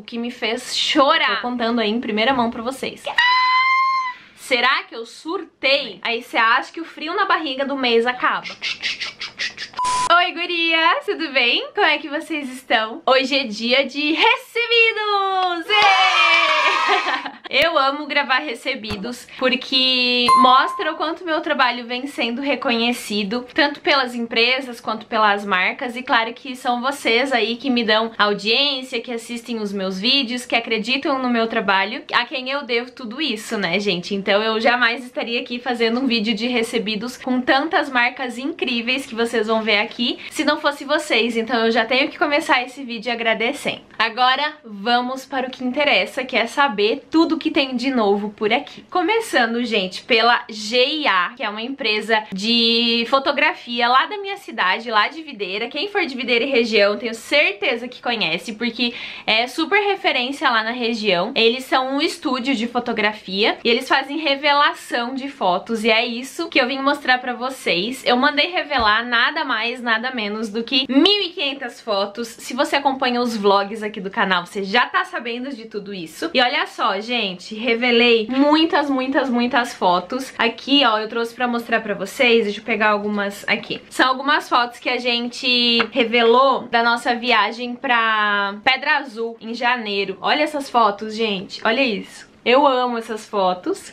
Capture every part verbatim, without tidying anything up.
que me fez chorar. Tô contando aí em primeira mão pra vocês. Será que eu surtei? Aí você acha que o frio na barriga do mês acaba. Oi, gurias, tudo bem? Como é que vocês estão? Hoje é dia de recebidos! Eu amo gravar recebidos porque mostra o quanto meu trabalho vem sendo reconhecido, tanto pelas empresas quanto pelas marcas, e claro que são vocês aí que me dão audiência, que assistem os meus vídeos, que acreditam no meu trabalho, a quem eu devo tudo isso, né, gente? Então eu jamais estaria aqui fazendo um vídeo de recebidos com tantas marcas incríveis que vocês vão ver aqui, se não fosse vocês. Então eu já tenho que começar esse vídeo agradecendo. Agora vamos para o que interessa, que é saber tudo que tem de novo por aqui. Começando, gente, pela G e A, que é uma empresa de fotografia lá da minha cidade, lá de Videira. Quem for de Videira e região, tenho certeza que conhece, porque é super referência lá na região. Eles são um estúdio de fotografia e eles fazem revelação de fotos, e é isso que eu vim mostrar pra vocês. Eu mandei revelar nada mais, nada menos do que mil e quinhentas fotos. Se você acompanha os vlogs aqui do canal, você já tá sabendo de tudo isso. E olha só, gente, revelei muitas, muitas, muitas fotos. Aqui, ó, eu trouxe pra mostrar pra vocês. Deixa eu pegar algumas aqui. São algumas fotos que a gente revelou da nossa viagem pra Pedra Azul, em janeiro. Olha essas fotos, gente. Olha isso. Eu amo essas fotos.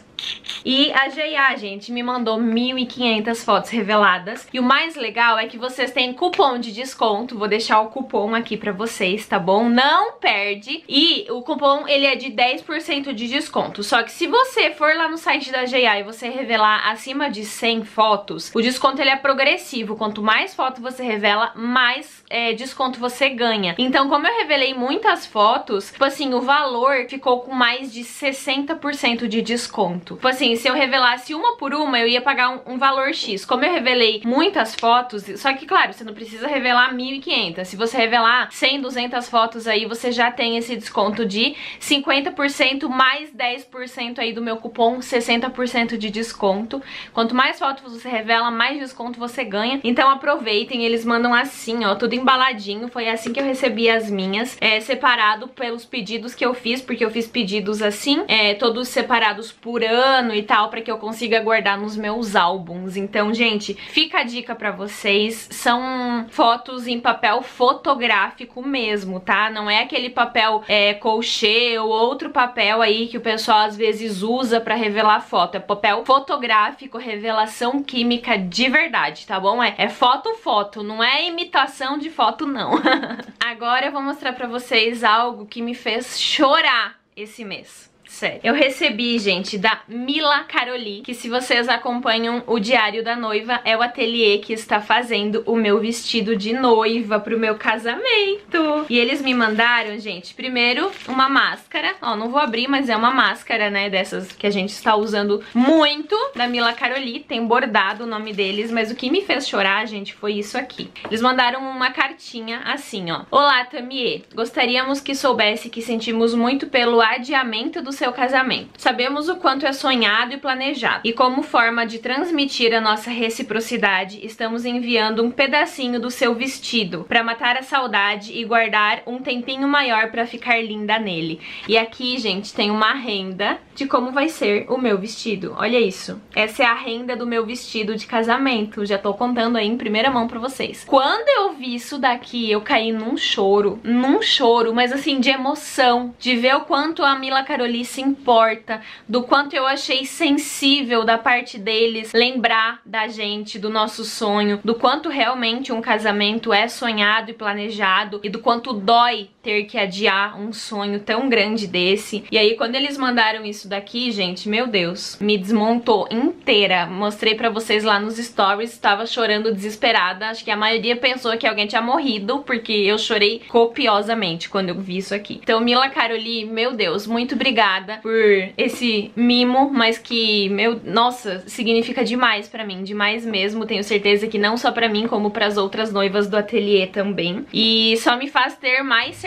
E a G e A, gente, me mandou mil e quinhentas fotos reveladas. E o mais legal é que vocês têm cupom de desconto. Vou deixar o cupom aqui pra vocês, tá bom? Não perde. E o cupom, ele é de dez por cento de desconto. Só que se você for lá no site da G e A e você revelar acima de cem fotos, o desconto, ele é progressivo. Quanto mais fotos você revela, mais é, desconto você ganha. Então, como eu revelei muitas fotos, tipo assim, o valor ficou com mais de sessenta por cento de desconto. Tipo assim, se eu revelasse uma por uma, eu ia pagar um, um valor X. Como eu revelei muitas fotos, só que, claro, você não precisa revelar mil e quinhentas. Se você revelar cem, duzentas fotos aí, você já tem esse desconto de cinquenta por cento mais dez por cento aí do meu cupom, sessenta por cento de desconto. Quanto mais fotos você revela, mais desconto você ganha. Então aproveitem, eles mandam assim, ó, tudo embaladinho. Foi assim que eu recebi as minhas, é, separado pelos pedidos que eu fiz, porque eu fiz pedidos assim, é, todos separados por ano e tal, pra que eu consiga guardar nos meus álbuns. Então, gente, fica a dica pra vocês. São fotos em papel fotográfico mesmo, tá? Não é aquele papel é, colchê ou outro papel aí que o pessoal às vezes usa pra revelar foto. É papel fotográfico, revelação química de verdade, tá bom? É, é foto, foto, não é imitação de foto, não. Agora eu vou mostrar pra vocês algo que me fez chorar esse mês. Sério. Eu recebi, gente, da Mila Caroli, que se vocês acompanham o Diário da Noiva, é o ateliê que está fazendo o meu vestido de noiva pro meu casamento. E eles me mandaram, gente, primeiro uma máscara. Ó, não vou abrir, mas é uma máscara, né, dessas que a gente está usando muito, da Mila Caroli. Tem bordado o nome deles, mas o que me fez chorar, gente, foi isso aqui. Eles mandaram uma cartinha assim, ó. Olá, Tamie. Gostaríamos que soubesse que sentimos muito pelo adiamento do seu casamento. Sabemos o quanto é sonhado e planejado, e como forma de transmitir a nossa reciprocidade, estamos enviando um pedacinho do seu vestido para matar a saudade e guardar um tempinho maior para ficar linda nele. E aqui, gente, tem uma renda de como vai ser o meu vestido. Olha isso. Essa é a renda do meu vestido de casamento. Já tô contando aí em primeira mão pra vocês. Quando eu vi isso daqui, eu caí num choro, num choro, mas assim, de emoção, de ver o quanto a Mila Caroli se importa, do quanto eu achei sensível da parte deles lembrar da gente, do nosso sonho, do quanto realmente um casamento é sonhado e planejado, e do quanto dói ter que adiar um sonho tão grande desse. E aí quando eles mandaram isso daqui, gente, meu Deus, me desmontou inteira. Mostrei pra vocês lá nos stories, estava chorando desesperada. Acho que a maioria pensou que alguém tinha morrido, porque eu chorei copiosamente quando eu vi isso aqui. Então, Mila Caroli, meu Deus, muito obrigada por esse mimo, mas que, meu, nossa, significa demais pra mim, demais mesmo. Tenho certeza que não só pra mim, como pras outras noivas do ateliê também. E só me faz ter mais certeza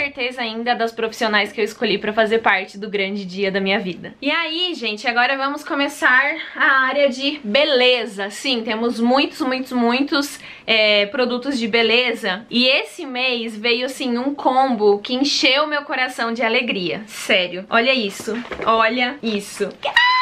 certeza ainda das profissionais que eu escolhi pra fazer parte do grande dia da minha vida. E aí, gente, agora vamos começar a área de beleza. Sim, temos muitos, muitos, muitos é, produtos de beleza. E esse mês veio, assim, um combo que encheu meu coração de alegria. Sério, olha isso, olha isso.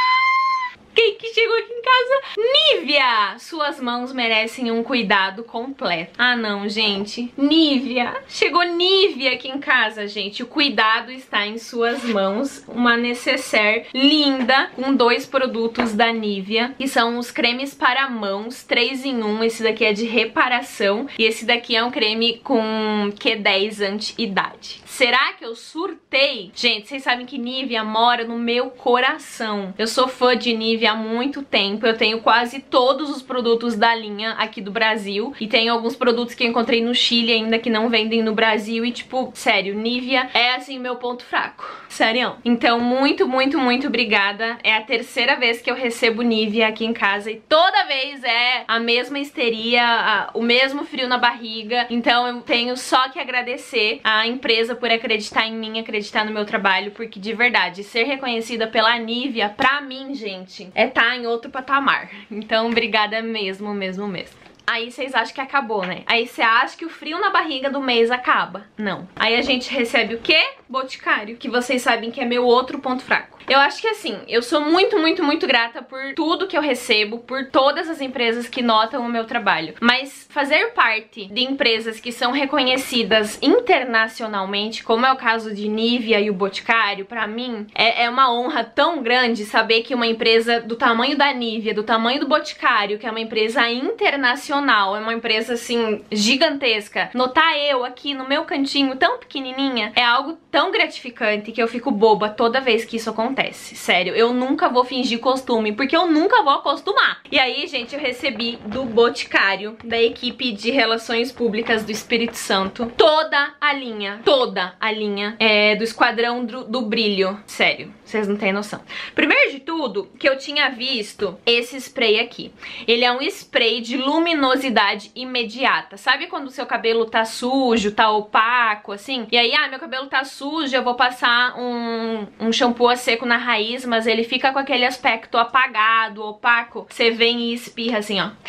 Quem que chegou aqui em casa? Nivea! Suas mãos merecem um cuidado completo. Ah, não, gente. Nivea! Chegou Nivea aqui em casa, gente. O cuidado está em suas mãos. Uma necessaire linda com dois produtos da Nivea, que são os cremes para mãos, três em um. Esse daqui é de reparação e esse daqui é um creme com Q dez anti-idade. Será que eu surtei? Gente, vocês sabem que Nivea mora no meu coração. Eu sou fã de Nivea há muito tempo, eu tenho quase todos os produtos da linha aqui do Brasil e tenho alguns produtos que eu encontrei no Chile ainda que não vendem no Brasil e tipo, sério, Nivea é assim meu ponto fraco, sério. Então muito, muito, muito obrigada, é a terceira vez que eu recebo Nivea aqui em casa e toda vez é a mesma histeria, a, o mesmo frio na barriga, então eu tenho só que agradecer a empresa por acreditar em mim, acreditar no meu trabalho, porque de verdade, ser reconhecida pela Nivea, pra mim, gente, é tá em outro patamar. Então, obrigada mesmo, mesmo, mesmo. Aí vocês acham que acabou, né? Aí você acha que o frio na barriga do mês acaba. Não. Aí a gente recebe o quê? Boticário, que vocês sabem que é meu outro ponto fraco. Eu acho que assim, eu sou muito, muito, muito grata por tudo que eu recebo, por todas as empresas que notam o meu trabalho. Mas fazer parte de empresas que são reconhecidas internacionalmente, como é o caso de Nivea e o Boticário, pra mim, é, é uma honra tão grande saber que uma empresa do tamanho da Nivea, do tamanho do Boticário, que é uma empresa internacional, é uma empresa assim, gigantesca, notar eu aqui no meu cantinho tão pequenininha, é algo tão gratificante que eu fico boba toda vez que isso acontece. Sério, eu nunca vou fingir costume, porque eu nunca vou acostumar. E aí, gente, eu recebi do Boticário, da equipe de Relações Públicas do Espírito Santo, toda a linha, toda a linha é, do Esquadrão do, do Brilho. Sério, vocês não têm noção. Primeiro de tudo, que eu tinha visto esse spray aqui. Ele é um spray de luminosidade imediata. Sabe quando o seu cabelo tá sujo, tá opaco, assim? E aí, ah, meu cabelo tá sujo, eu vou passar um, um shampoo a seco na raiz, mas ele fica com aquele aspecto apagado, opaco. Você vem e espirra assim, ó.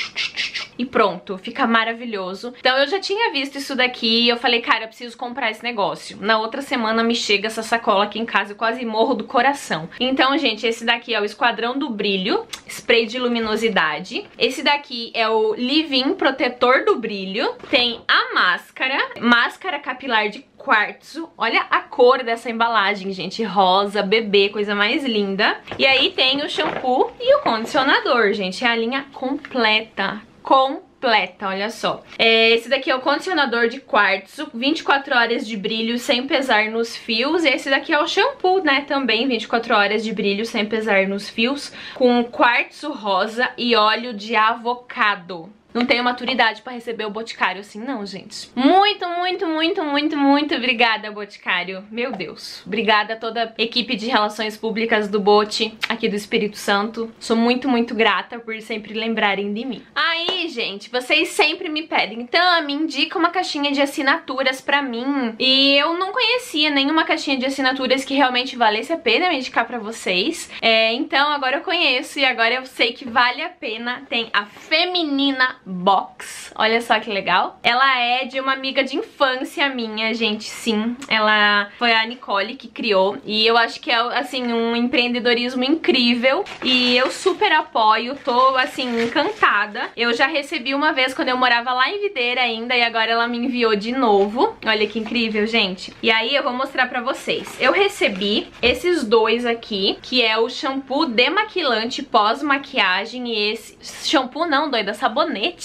E pronto, fica maravilhoso. Então eu já tinha visto isso daqui e eu falei, cara, eu preciso comprar esse negócio. Na outra semana me chega essa sacola aqui em casa, eu quase morro do coração. Então, gente, esse daqui é o Esquadrão do Brilho, spray de luminosidade. Esse daqui é o Leave-In Protetor do Brilho. Tem a máscara, máscara capilar de quartzo. Olha a cor dessa embalagem, gente, rosa, bebê, coisa mais linda. E aí tem o shampoo e o condicionador, gente, é a linha completa, completa, olha só. É, esse daqui é o condicionador de quartzo, vinte e quatro horas de brilho sem pesar nos fios. E esse daqui é o shampoo, né, também vinte e quatro horas de brilho sem pesar nos fios, com quartzo rosa e óleo de avocado. Não tenho maturidade pra receber o Boticário assim, não, gente. Muito, muito, muito, muito, muito obrigada, Boticário. Meu Deus. Obrigada a toda a equipe de Relações Públicas do Bote, aqui do Espírito Santo. Sou muito, muito grata por sempre lembrarem de mim. Aí, gente, vocês sempre me pedem, então, me indica uma caixinha de assinaturas pra mim. E eu não conhecia nenhuma caixinha de assinaturas que realmente valesse a pena me indicar pra vocês. É, então, agora eu conheço e agora eu sei que vale a pena. Tem a Feminina Box, olha só que legal. Ela é de uma amiga de infância minha, gente, sim. Ela foi a Nicole que criou e eu acho que é, assim, um empreendedorismo incrível e eu super apoio, tô, assim, encantada. Eu já recebi uma vez quando eu morava lá em Videira ainda e agora ela me enviou de novo. Olha que incrível, gente. E aí eu vou mostrar pra vocês. Eu recebi esses dois aqui, que é o shampoo demaquilante pós-maquiagem e esse... Shampoo não, doida, sabonete.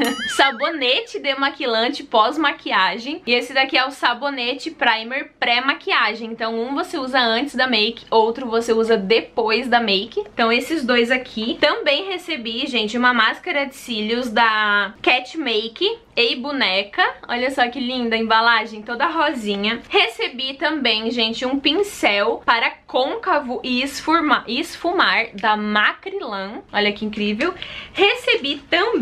Sabonete demaquilante pós-maquiagem. E esse daqui é o sabonete primer pré-maquiagem. Então um você usa antes da make, outro você usa depois da make. Então esses dois aqui. Também recebi, gente, uma máscara de cílios da Cat Make Ei Boneca. Olha só que linda a embalagem, toda rosinha. Recebi também, gente, um pincel para côncavo e esfumar, esfumar da Macrilan. Olha que incrível. Recebi também,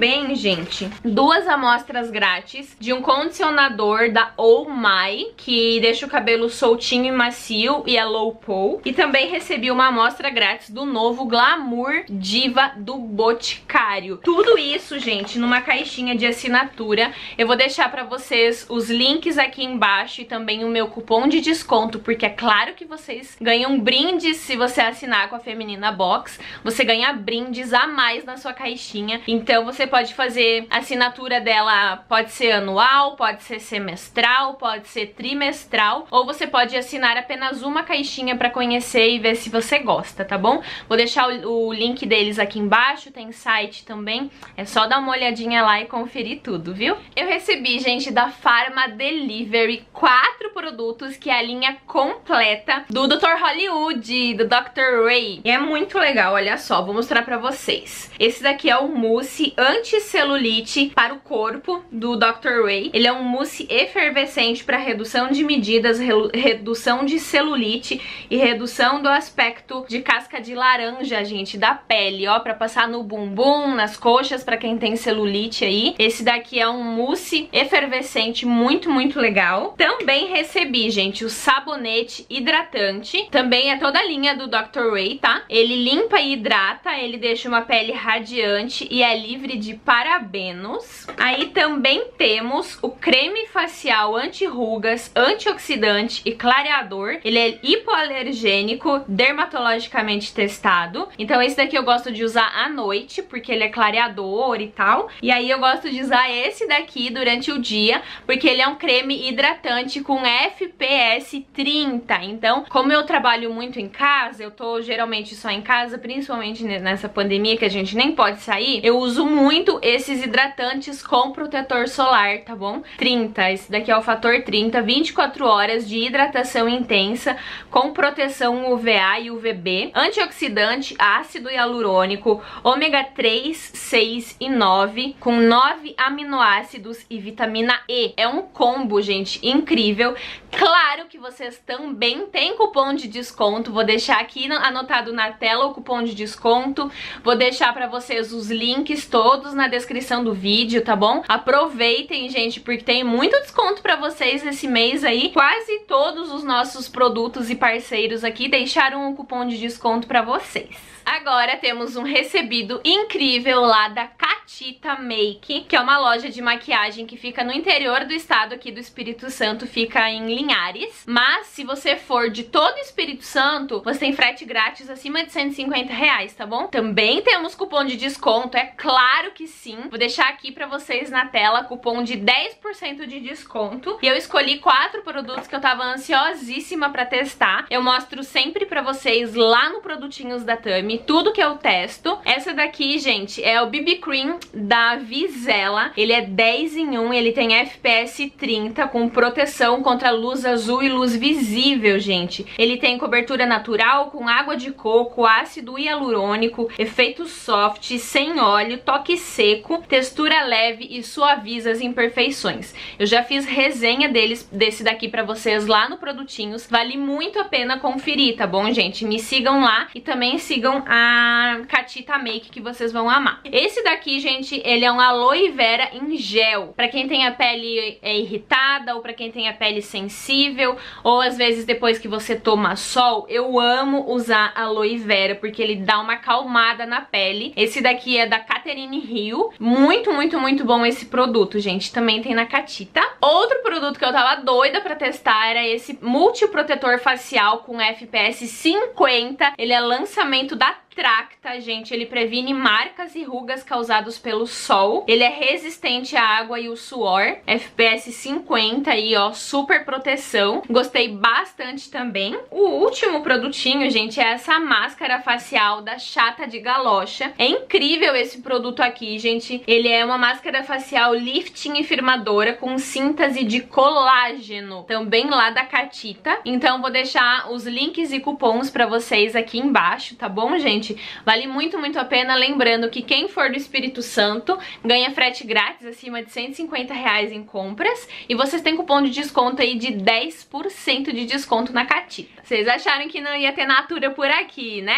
gente, duas amostras grátis de um condicionador da Oh My, que deixa o cabelo soltinho e macio e é low pole. E também recebi uma amostra grátis do novo Glamour Diva do Boticário. Tudo isso, gente, numa caixinha de assinatura. Eu vou deixar pra vocês os links aqui embaixo e também o meu cupom de desconto, porque é claro que vocês ganham brindes se você assinar com a Feminina Box. Você ganha brindes a mais na sua caixinha. Então você pode fazer a assinatura dela, pode ser anual, pode ser semestral, pode ser trimestral, ou você pode assinar apenas uma caixinha pra conhecer e ver se você gosta, tá bom? Vou deixar o, o link deles aqui embaixo, tem site também, é só dar uma olhadinha lá e conferir tudo, viu? Eu recebi, gente, da Pharma Delivery quatro produtos, que é a linha completa do doutor Hollywood, do doutor Ray. E é muito legal, olha só, vou mostrar pra vocês. Esse daqui é o mousse anti-celulite para o corpo do doutor Ray. Ele é um mousse efervescente para redução de medidas, redução de celulite e redução do aspecto de casca de laranja, gente, da pele, ó, para passar no bumbum, nas coxas, para quem tem celulite aí. Esse daqui é um mousse efervescente muito, muito legal. Também recebi, gente, o sabonete hidratante. Também é toda a linha do doutor Ray, tá? Ele limpa e hidrata, ele deixa uma pele radiante e é livre de parabenos. Aí também temos o creme facial anti-rugas, antioxidante e clareador. Ele é hipoalergênico, dermatologicamente testado. Então esse daqui eu gosto de usar à noite, porque ele é clareador e tal. E aí eu gosto de usar esse daqui durante o dia, porque ele é um creme hidratante com F P S trinta. Então, como eu trabalho muito em casa, eu tô geralmente só em casa, principalmente nessa pandemia que a gente nem pode sair, eu uso muito esses hidratantes com protetor solar, tá bom? trinta, esse daqui é o fator trinta, vinte e quatro horas de hidratação intensa com proteção U V A e U V B, antioxidante, ácido hialurônico, ômega três, seis e nove, com nove aminoácidos e vitamina E. É um combo, gente, incrível. Claro que vocês também têm cupom de desconto, vou deixar aqui anotado na tela o cupom de desconto, vou deixar pra vocês os links todos na descrição do vídeo, tá bom? Aproveitem, gente, porque tem muito desconto pra vocês esse mês aí. Quase todos os nossos produtos e parceiros aqui deixaram um cupom de desconto pra vocês. Agora temos um recebido incrível lá da Catita Make, que é uma loja de maquiagem que fica no interior do estado aqui do Espírito Santo, fica em Linhares. Mas se você for de todo o Espírito Santo, você tem frete grátis acima de cento e cinquenta reais, tá bom? Também temos cupom de desconto, é claro que sim. Vou deixar aqui pra vocês na tela cupom de dez por cento de desconto. E eu escolhi quatro produtos que eu tava ansiosíssima pra testar. Eu mostro sempre pra vocês lá no Produtinhos da Tami tudo que eu testo. Essa daqui, gente, é o B B Cream da Vizela. Ele é dez em um, ele tem F P S trinta com proteção contra luz azul e luz visível, gente. Ele tem cobertura natural com água de coco, ácido hialurônico, efeito soft, sem óleo, toque seco, textura leve e suaviza as imperfeições. Eu já fiz resenha deles, desse daqui pra vocês lá no Produtinhos. Vale muito a pena conferir, tá bom, gente? Me sigam lá e também sigam a Catita Make, que vocês vão amar. Esse daqui, gente, ele é um aloe vera em gel. Pra quem tem a pele é, irritada, ou pra quem tem a pele sensível, ou às vezes depois que você toma sol, eu amo usar aloe vera, porque ele dá uma acalmada na pele. Esse daqui é da Catherine Hill. Muito, muito, muito bom esse produto, gente. Também tem na Catita. Outro produto que eu tava doida pra testar era esse multiprotetor facial com F P S cinquenta. Ele é lançamento da Tracta, gente. Ele previne marcas e rugas causadas pelo sol. Ele é resistente à água e o suor. F P S cinquenta aí, ó, super proteção. Gostei bastante também. O último produtinho, gente, é essa máscara facial da Chata de Galocha. É incrível esse produto aqui, gente. Ele é uma máscara facial lifting e firmadora com síntese de colágeno, também lá da Catita. Então vou deixar os links e cupons pra vocês aqui embaixo, tá bom, gente? Vale muito, muito a pena. Lembrando que quem for do Espírito Santo ganha frete grátis acima de cento e cinquenta reais em compras. E vocês têm cupom de desconto aí de dez por cento de desconto na Catita. Vocês acharam que não ia ter Natura por aqui, né? É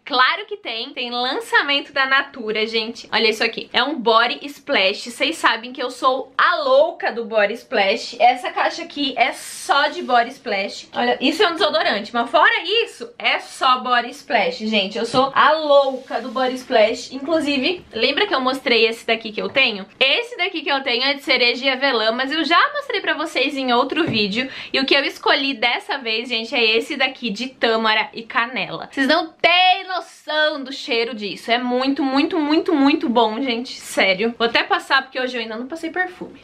Claro que tem, tem lançamento da Natura, gente. Olha isso aqui, é um Body Splash. Vocês sabem que eu sou a louca do Body Splash. Essa caixa aqui é só de Body Splash. Olha, isso é um desodorante, mas fora isso, é só Body Splash, gente. Eu sou a louca do Body Splash. Inclusive, lembra que eu mostrei esse daqui que eu tenho? Esse daqui que eu tenho é de cereja e avelã, mas eu já mostrei pra vocês em outro vídeo. E o que eu escolhi dessa vez, gente, é esse daqui de tâmara e canela. Vocês não têm noção do cheiro disso. É muito, muito, muito, muito bom, gente. Sério. Vou até passar porque hoje eu ainda não passei perfume.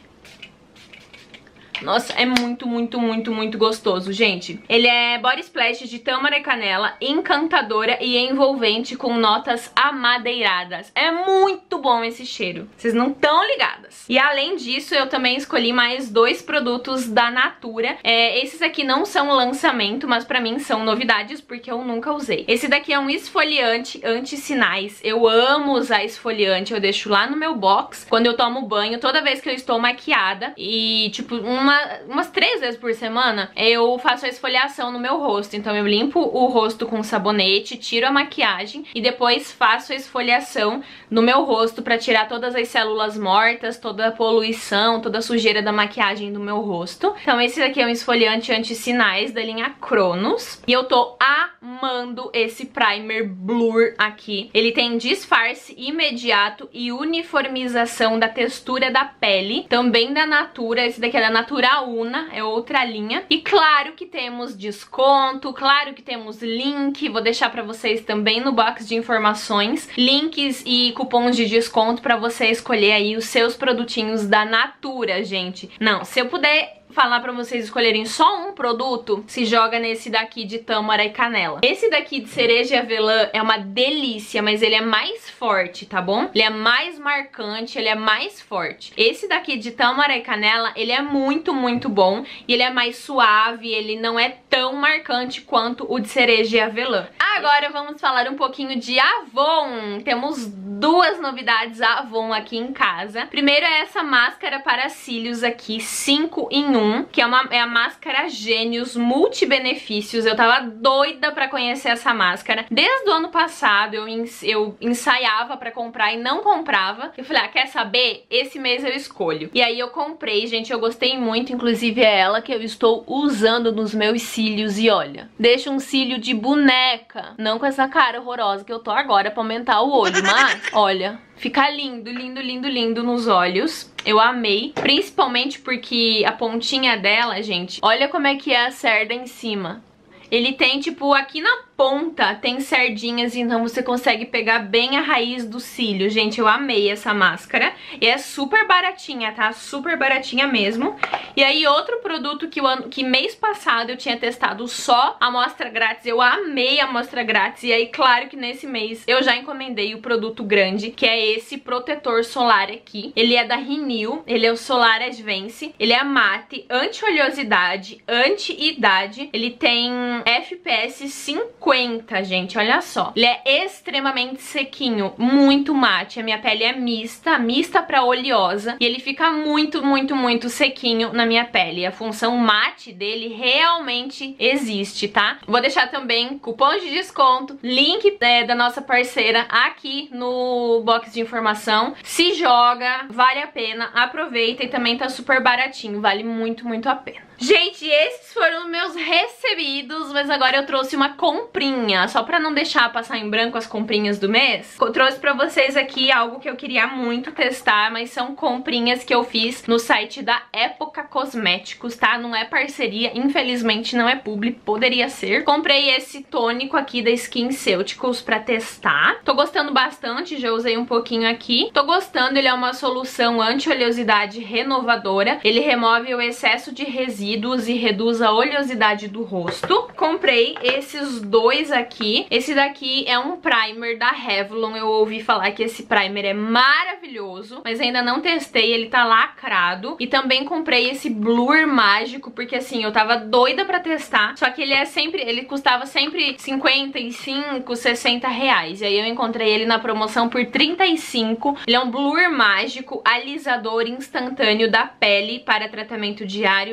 Nossa, é muito, muito, muito, muito gostoso, gente. Ele é Body Splash de tâmara e canela, encantadora e envolvente com notas amadeiradas. É muito bom esse cheiro. Vocês não estão ligadas. E além disso, eu também escolhi mais dois produtos da Natura. É, esses aqui não são lançamento, mas pra mim são novidades porque eu nunca usei. Esse daqui é um esfoliante anti-sinais. Eu amo usar esfoliante. Eu deixo lá no meu box quando eu tomo banho, toda vez que eu estou maquiada. E, tipo, uma Uma, umas três vezes por semana eu faço a esfoliação no meu rosto. Então eu limpo o rosto com sabonete, tiro a maquiagem e depois faço a esfoliação no meu rosto pra tirar todas as células mortas, toda a poluição, toda a sujeira da maquiagem do meu rosto. Então esse daqui é um esfoliante anti-sinais da linha Cronos. E eu tô amando esse primer Blur aqui. Ele tem disfarce imediato e uniformização da textura da pele. Também da Natura. Esse daqui é da Natura Una, é outra linha. E claro que temos desconto, claro que temos link, vou deixar pra vocês também no box de informações, links e cupons de desconto pra você escolher aí os seus produtinhos da Natura, gente. Não, se eu puder falar pra vocês escolherem só um produto, se joga nesse daqui de tâmara e canela. Esse daqui de cereja e avelã é uma delícia, mas ele é mais forte, tá bom? Ele é mais marcante, ele é mais forte. Esse daqui de tâmara e canela, ele é muito, muito bom. E ele é mais suave, ele não é tão marcante quanto o de cereja e avelã. Agora vamos falar um pouquinho de Avon. Temos duas novidades Avon aqui em casa. Primeiro é essa máscara para cílios aqui, cinco em um, que é, uma, é a máscara Gênios Multibenefícios. Eu tava doida pra conhecer essa máscara. Desde o ano passado eu, ens, eu ensaiava pra comprar e não comprava. Eu falei, ah, quer saber? Esse mês eu escolho. E aí eu comprei, gente, eu gostei muito. Inclusive é ela que eu estou usando nos meus cílios. E olha, deixa um cílio de boneca. Não com essa cara horrorosa que eu tô agora pra aumentar o olho, mas olha, fica lindo, lindo, lindo, lindo nos olhos. Eu amei, principalmente porque a pontinha dela, gente, olha como é que é a cerda em cima. Ele tem, tipo, aqui na ponta tem cerdinhas, então você consegue pegar bem a raiz do cílio. Gente, eu amei essa máscara. E é super baratinha, tá? Super baratinha mesmo. E aí, outro produto que, o ano, que mês passado eu tinha testado só a amostra grátis. Eu amei a amostra grátis. E aí, claro que nesse mês eu já encomendei o produto grande, que é esse protetor solar aqui. Ele é da Renew, ele é o Solar Advance. Ele é mate, anti-oleosidade, anti-idade. Ele tem F P S cinquenta, gente, olha só. Ele é extremamente sequinho, muito mate. A minha pele é mista, mista pra oleosa. E ele fica muito, muito, muito sequinho na minha pele. A função mate dele realmente existe, tá? Vou deixar também cupom de desconto, link é, da nossa parceira aqui no box de informação. Se joga, vale a pena, aproveita e também tá super baratinho, vale muito, muito a pena. Gente, esses foram os meus recebidos, mas agora eu trouxe uma comprinha, só pra não deixar passar em branco as comprinhas do mês. Eu trouxe pra vocês aqui algo que eu queria muito testar, mas são comprinhas que eu fiz no site da Época Cosméticos, tá? Não é parceria, infelizmente não é publi, poderia ser. Comprei esse tônico aqui da SkinCeuticals pra testar. Tô gostando bastante, já usei um pouquinho aqui. Tô gostando, ele é uma solução anti-oleosidade renovadora. Ele remove o excesso de resíduos e reduz a oleosidade do rosto. Comprei esses dois aqui. Esse daqui é um primer da Revlon. Eu ouvi falar que esse primer é maravilhoso, mas ainda não testei, ele tá lacrado. E também comprei esse Blur mágico, porque assim, eu tava doida pra testar, só que ele é sempre, ele custava sempre cinquenta e cinco, sessenta reais. E aí eu encontrei ele na promoção por trinta e cinco. Ele é um Blur mágico, alisador instantâneo da pele para tratamento diário e acabamento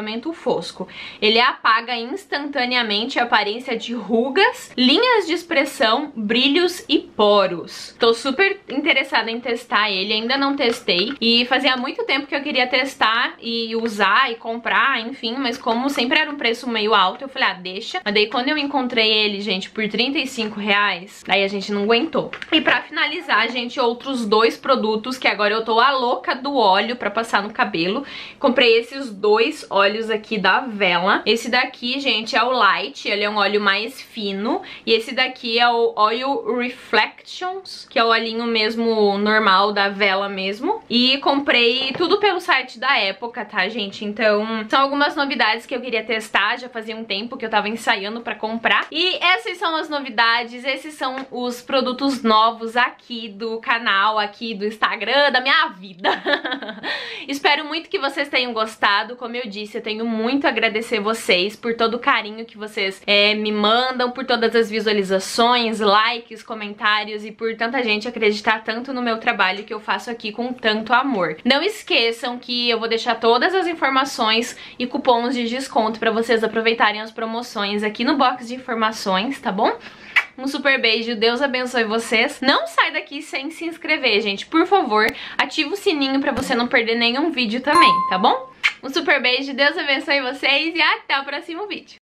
clareamento fosco. Ele apaga instantaneamente a aparência de rugas, linhas de expressão, brilhos e poros. Tô super interessada em testar ele, ainda não testei. E fazia muito tempo que eu queria testar e usar e comprar, enfim. Mas como sempre era um preço meio alto, eu falei, ah, deixa. Mas daí quando eu encontrei ele, gente, por trinta e cinco reais, daí a gente não aguentou. E pra finalizar, gente, outros dois produtos que agora eu tô a louca do óleo pra passar no cabelo. Comprei esses dois óleos aqui da Wella. Esse daqui, gente, é o Light, ele é um óleo mais fino. E esse daqui é o Oil Reflections, que é o olhinho mesmo normal da Wella mesmo. E comprei tudo pelo site da Época, tá, gente? Então, são algumas novidades que eu queria testar. Já fazia um tempo que eu tava ensaiando pra comprar. E essas são as novidades, esses são os produtos novos aqui do canal, aqui do Instagram, da minha vida. Espero muito que vocês tenham gostado. Como eu disse, eu tenho muito a agradecer vocês por todo o carinho que vocês é, me mandam, por todas as visualizações, likes, comentários e por tanta gente acreditar tanto no meu trabalho que eu faço aqui com tanto amor. Não esqueçam que eu vou deixar todas as informações e cupons de desconto pra vocês aproveitarem as promoções aqui no box de informações, tá bom? Um super beijo, Deus abençoe vocês. Não sai daqui sem se inscrever, gente. Por favor, ativa o sininho pra você não perder nenhum vídeo também, tá bom? Um super beijo, Deus abençoe vocês e até o próximo vídeo.